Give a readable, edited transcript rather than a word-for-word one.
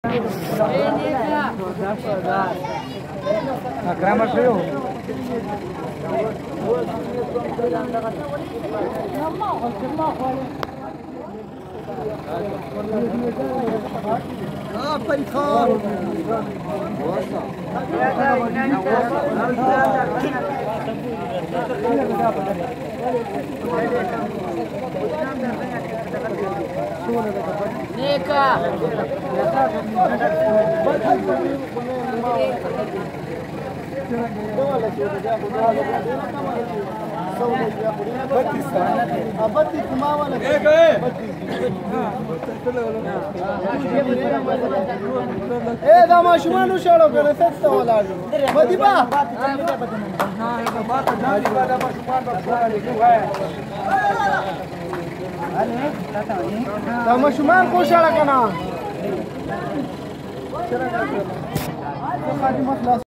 اکرم شروع دا ماشومان وشاړو کنه څه څه ولاړو بدی با دا ماشومان کو شاړه کنه